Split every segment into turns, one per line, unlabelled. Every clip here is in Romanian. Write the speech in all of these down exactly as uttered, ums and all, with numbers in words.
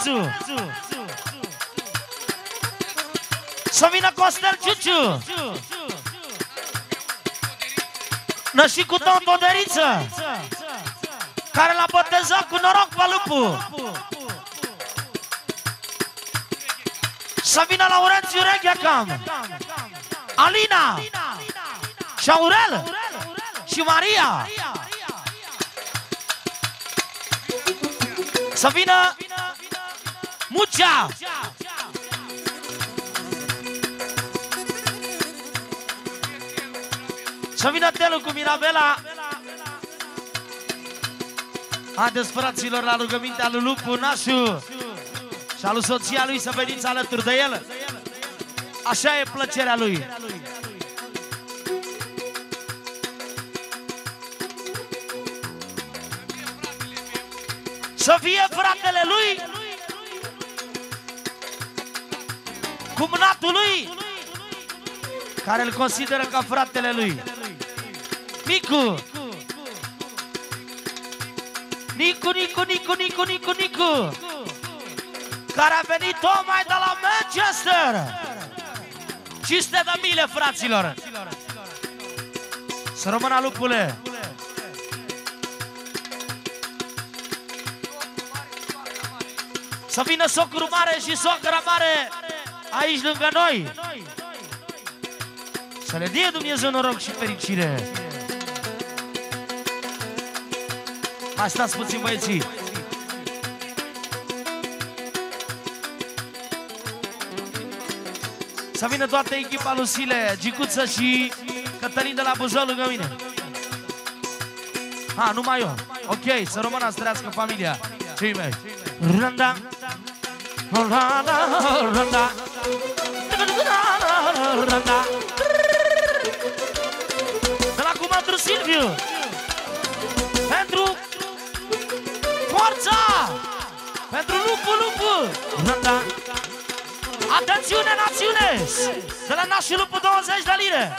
Bănețu. Să vină Costel Ciuciu. Nășit cu Tom Toderiță, care l-a botezat cu noroc pe Lupu. Să vină Laurențiu Reghecam, Alina și Aurel și Maria. Să vină Mucea. Să vină Telu cu Mirabela. Haideți, fraților, la rugămintea lui Lupu Nașu și a lui soția lui să veniți alături de el. Așa e plăcerea lui. Să fie fratele lui, cumnatul lui, care îl consideră ca fratele lui. Nicu. Nicu, Nicu, Nicu, Nicu, Nicu, Nicu, care a venit tocmai de la Manchester. cinci sute de mile, fraților. Să rămână, Lupule. Să vină socru mare și socra mare aici lângă noi. Să le dea Dumnezeu noroc și fericire. Hai, stați puțin, băieții. Să vină toată echipa lui Sile, Gicuță și Cătălin de la Buzău lângă mine. Ha, numai eu. Ok, să rămână, să trăiască familia. Cei mei. Randa. Randa. Randa. Randa. De la Cumandru Silviu. Pentru forța! Pentru Lupu, Lupu! Randa. Atențiune, națiune! De la Nașul Lupu, douăzeci de lire!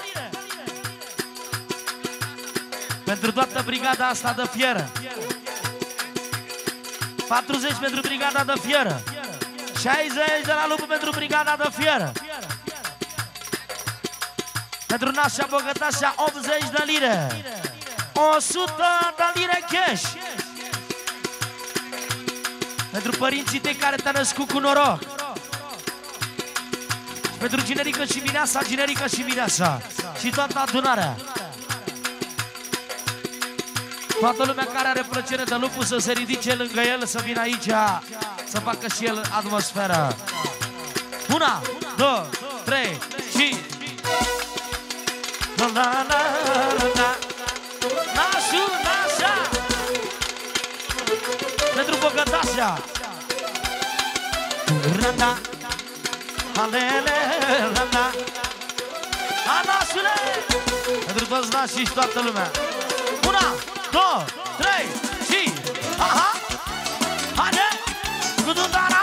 Pentru toată brigada asta de fier. patruzeci pentru brigada de fier. șaizeci de la Lupu pentru brigada de fier. Pentru Nașa Bogătașa, optzeci de lire. o sută de lire cash. Pentru părinții tăi care te-a născut cu noroc. Și pentru Ginerică și Mireasa, Ginerică și Mireasa. Și toată adunarea. Toată lumea care are plăcere de Lupu să se ridice lângă el, să vină aici, să facă și el atmosferă. Una, două, trei și... La, la, la, la, la. Nașu, nașa. Pentru Bogătașa. Randa. Alele, randa. Anașule. Pentru toți nașii și toată lumea. Una, două, trei și... Aha. Haide. Cu Dundana.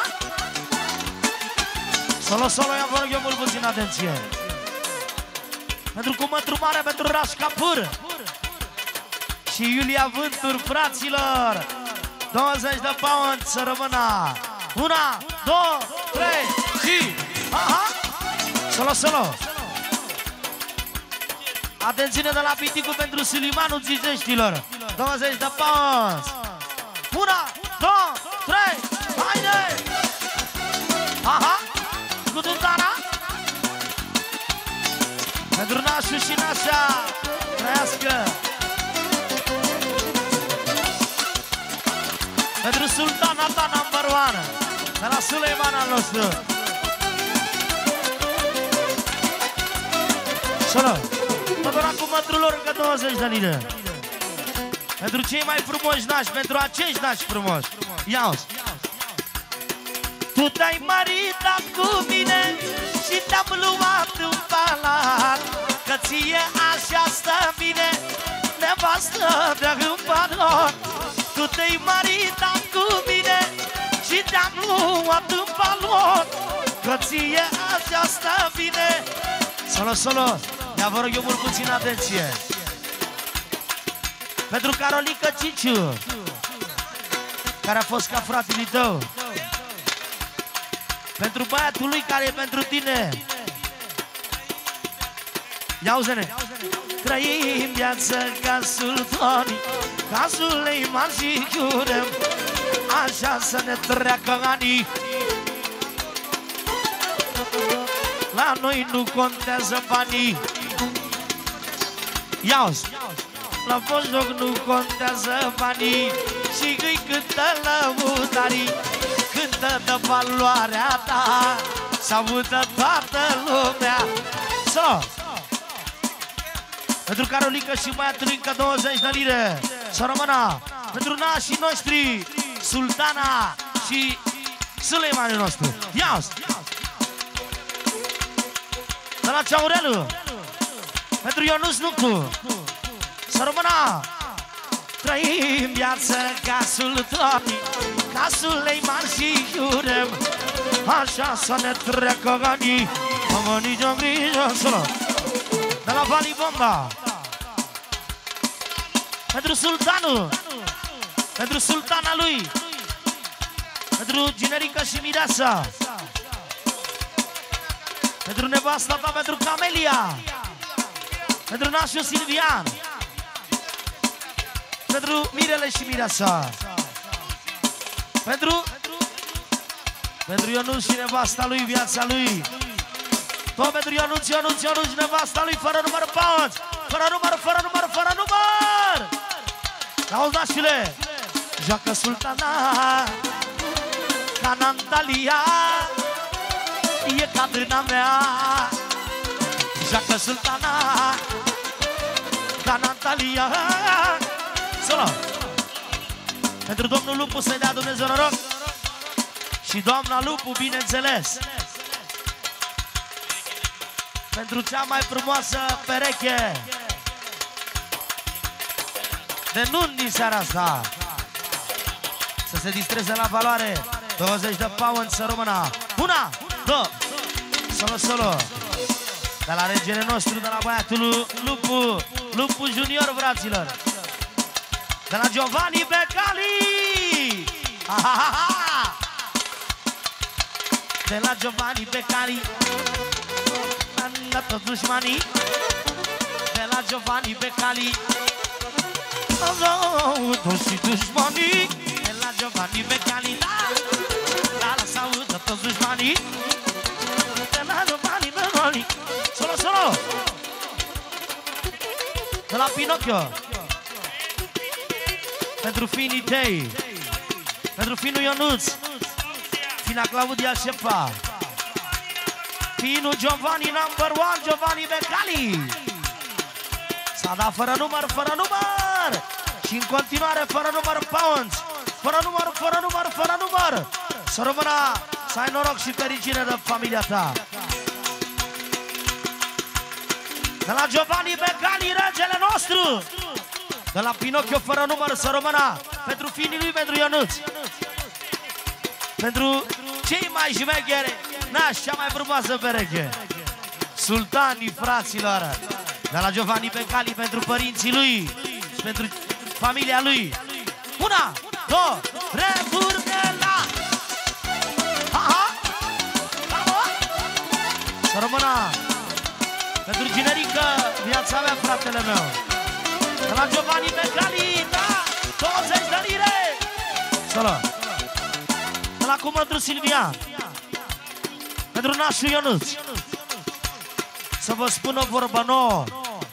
Solo, solo, ia vă rog eu mult puțin atenție. Pentru Cumătru Mare, pentru Rașca Pur și Iulia Vântur, fraților. douăzeci de pound să rămână. Una, două, trei și... Aha! Solo, solo! Atențiune de la Piticu pentru Sulimanul Gizeștilor. douăzeci de pound. Una, două, trei, haide! Aha! Cu Dundana. Pentru Nașu și Nașa. Trăiască! Pentru Sultana ta number one, de la Suleiman al nostru. Solo, mătura cu mătrulor încă douăzeci de lire. Pentru cei mai frumoși nași, pentru acești nași frumoși. Ia-o-ți. Tu te-ai maritat cu mine și te-am luat în palat, că ție așa stă bine nevastă de-n palat. Tu te-ai maritat cu mine și te-am luat în palot, că ție așa stă bine. Solo, solo, ia vă rog eu mult puțin atenție. Pentru Carolica Ciciu, care a fost ca fratele tău. Pentru băiatul lui care e pentru tine. Ia uze-ne. Trăim viață ca sultani, ca Suleiman și Iurem, așa să ne treacă anii. La noi nu contează banii. Ia-uzi. La fost joc nu contează banii și îi cântă lăutarii, cântă de valoarea ta, să audă toată lumea. So! Pentru Carolica și băiatul încă douăzeci de lire. Să rămână pentru nașii noștri, Sultana și Suleimanul nostru. Ia-uzi! De la Ceaurelu, pentru Ionuț Nucu. Să rămână! Trăim viață ca sultani, ca Suleiman și Iurem, așa să ne treacă anii. Mă nicio grijă, sună! De la Vali Bomba, pentru sultanul, pentru sultana lui, pentru Generica și Mireasa, pentru nevasta ta, pentru Camelia, pentru nașul Silvian, pentru Mirele și Mireasa, pentru pentru Ionuț și nevasta lui, viața lui. Tot pentru Ionuț, Ionuț, Ionuț, nevasta lui, fără număr, paunți, fără număr, fără număr, fără număr. Auzi, nașule, joacă sultana ca Nantalia, e cadrina mea. Joacă sultana ca Nantalia. Solo. Pentru domnul Lupu să-i dea Dumnezeu noroc și doamna Lupu, bineînțeles. Pentru cea mai frumoasă pereche de nunți din seara asta, să se distreze la valoare douăzeci de pauni, să rămână. Una, două, solo, solo. De la regele nostru, de la băiatul Lupu, Lupu Junior, fraților. De la Giovanni Becali. Ahaha. De la Giovanni Becali. La toți dușmanii. De la Giovanni Becali. Toți și dușmanii. De la Giovanni Becali. Da, la s-audă toți dușmanii. De la Giovanni Becali. Solo, solo. De la Pinocchio. Pentru finii tăi, pentru finul Ionuț, fina Claudia Șefa, finul Giovanni number one, Giovanni Becali. S-a dat fără număr, fără număr. Și în continuare fără număr pounds, fără număr, fără număr, fără număr. Să rămână, să ai noroc și fericire de familia ta. De la Giovanni Becali, regele nostru. De la Pinocchio fără număr, să rămână pentru finii lui, pentru Ionuț, pentru cei mai șmecheri, naș, cea mai frumoasă pereche, sultanii, fraților. De la Giovanni Becali pentru părinții lui și pentru familia lui. Una, două, returne la aha, să rămână pentru Generica, viața mea, fratele meu. De la Giovanni Becali, da, douăzeci de lire. Solo. De la Comandru Silvia, pentru nașul Ionuț, să vă spun o vorbă nouă.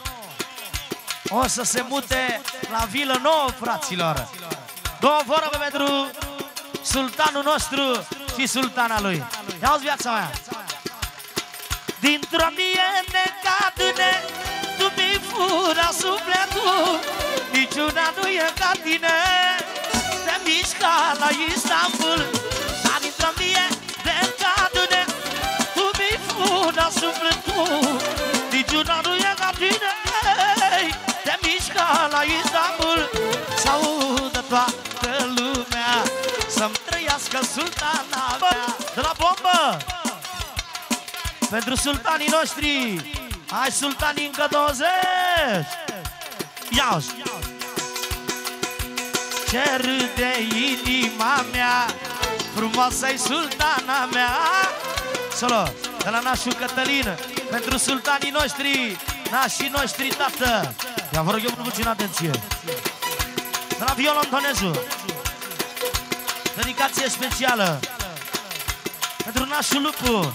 O să se mute la vilă nouă, fraților. Două vorbe pentru sultanul nostru și sultana lui. Ia-uzi viața mea. Dintr-o mie necadune, tu mi-ai furat sufletul, niciuna nu e ca tine. Te mișca la Istanbul, dar dintr-o mie necadune, tu mi-ai furat sufletul, niciuna nu e ca tine. Te mișca la Istanbul, s-audă toată lumea, să-mi trăiască sultana mea. De la Bombă, pentru sultanii noștri, hai sultanii încă douăzeci. Ia-uși. Ce râde inima mea, frumoasa-i sultana mea. Solo, de la nașul Cătălin, pentru sultanii noștri, nașii noștri, tată. Ia vă rog eu puțin atenție. De la violontonezu, dedicație specială pentru nașul Lupu.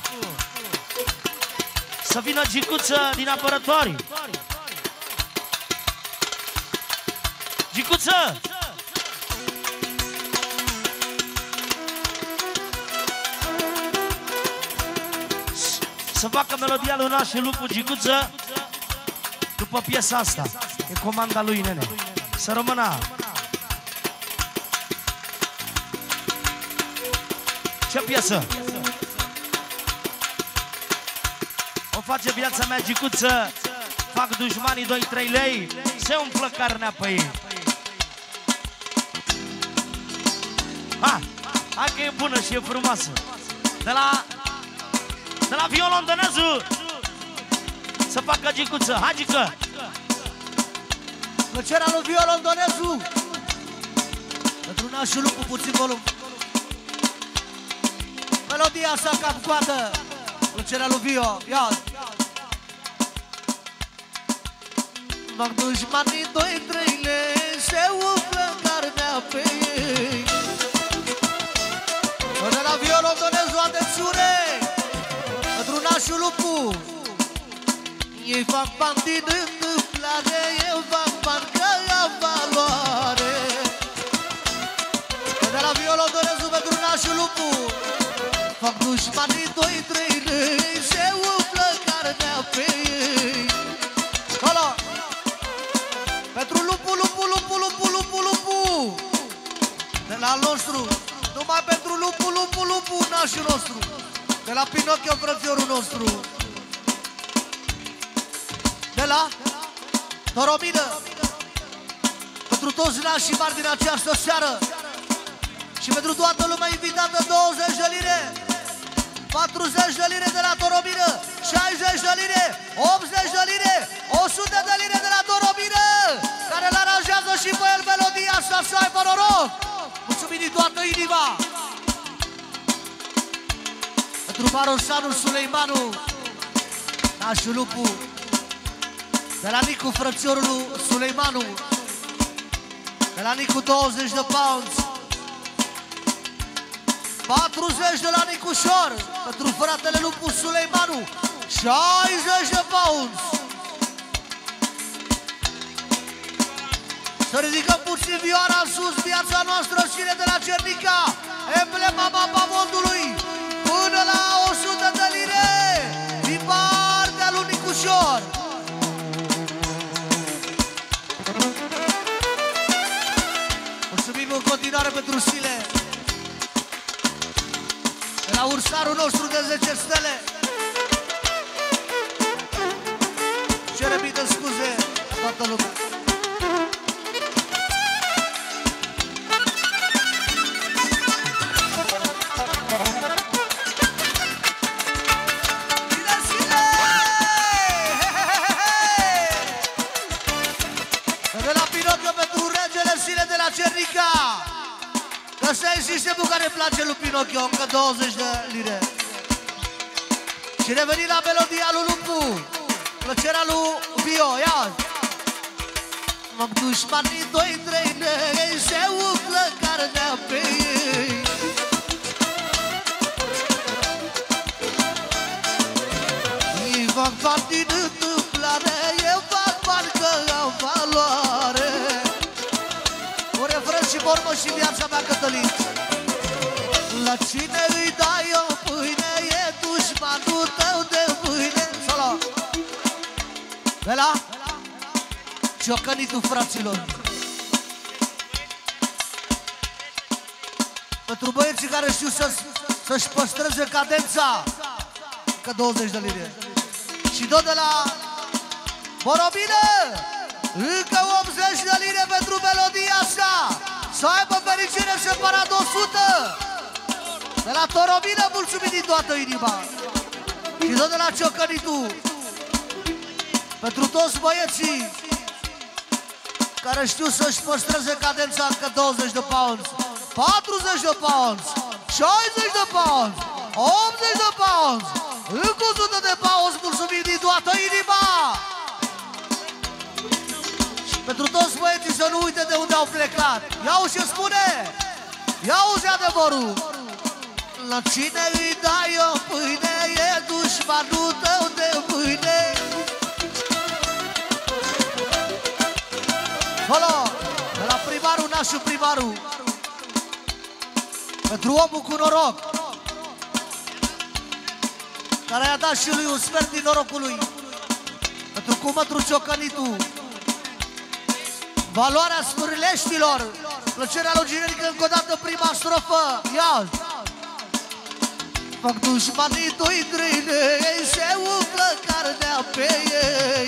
Să vină Gicuță din Apărători. Gicuță! Să facă melodia lui nașul Lupu Gicuță după piesa asta. E comanda lui, nene. Să rămână. Ce piesă? O face viața mea Gicuță. Fac dușmanii doi trei lei. Se umflă carnea pe ei. Ha! Hai că e bună și e frumoasă. De la De la violontonezu să facă Gicuță. Hai, Gică!
Plăcerea lui violontonezu pentru nașul Lupu, puțin volum. Melodia asta cap-coadă. Plăcerea lui Vio. Ia! Fac dușmanii doi trei lei, se umflă carnea pe ei. De la violontonezu, atențiune! Pentru nașul Lupu. Ei fac bani din întâmplare, eu fac bani ca la valoare. De la violontonezu pentru nașul Lupu. Fac dușmanii doi trei lei, se umflă carnea pe ei. Hala! Pentru Lupu, Lupu, Lupu, Lupu, Lupu, Lupu. De la nostru, numai pentru Lupu, Lupu, Lupu, nașul nostru. De la Pinocchio, frățiorul nostru. De la Toromină. Pentru toți nașii mari din această seară. Și pentru toată lumea invitată, douăzeci de lire, patruzeci de lire de la Toromină, șaizeci de lire, optzeci de lire, o sută de lire de la Toromină, care îl aranjează și pe el melodia asta, să aibă noroc. Mulțumim din toată inima. Pentru Barosanu Suleimanu, nașul Lupu. De la Nicu, frățiorul Suleimanu. De la Nicu, douăzeci de pounds. patruzeci de la Nicușor. Pentru fratele Lupu Suleimanu, șaizeci de pounds. Să ridicăm puțin vioara în sus, viața noastră, cine de la Cernica, emblema Mapamondului, până la o sută de lire din partea lui Nicușor. Mulțumim în continuare pentru Sile. De la ursarul nostru de zece stele. Cere mii de scuze toată lumea. Cernica, că ăsta e sistemul care place lui Pinocchio, încă douăzeci de lire. Și revenim la melodia lui Lupu, plăcerea lui Bio, ia! Mă dușmanii doi trei lei, se umflă carnea pe ei. Ei fac bani din întâmplare, eu fac bani că am valoare. Un refren și vorbă și viața mea, Cătălin. La cine îi dai o pâine, e dușmanul tău de mâine. Solo! De la Ciocănitul, fraților. Pentru băieții care știu să-și păstreze cadența, că douăzeci de lire. Și tot de la Borobină, încă optzeci de lire pentru melodia asta. Să aibă fericire separat o sută. De la Torobină, mulțumim din toată inima. Și tot de la Ciocănitul, pentru toți băieții care știu să-și păstreze cadența, încă douăzeci de pounds, patruzeci de pounds, șaizeci de pounds, optzeci de pounds, încă o sută de pounds, mulțumim din toată inima! Și pentru toți băieții să nu uite de unde au plecat. Ia-o ce spune! Ia-o-zi adevărul! La cine îi dai o pâine, e dușmanul tău de mâine. Holo, de la primarul, nașul primarul, pentru omul cu noroc, care i-a dat și lui un sfert din norocul lui, pentru cumătru Ciocănitu, valoarea Smârleștilor, plăcerea lui generică, încă o dată prima strofă, ia! Fac dușmanii doi grâne, se umflă carnea pe ei.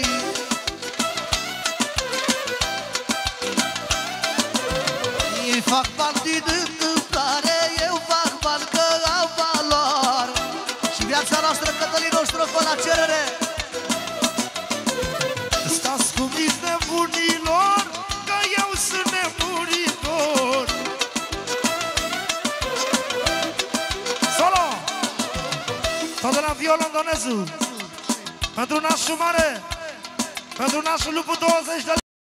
Ei fac bani din întâmplare, eu fac bani că am valoare. Și viața noastră, Cătălin, o strofă la cerere.
Stați cu mici nebunilor, că eu sunt nemuritor. Solo! Tot de la Violon Donezu, pentru nașul mare, pentru nașul Lupu douăzeci de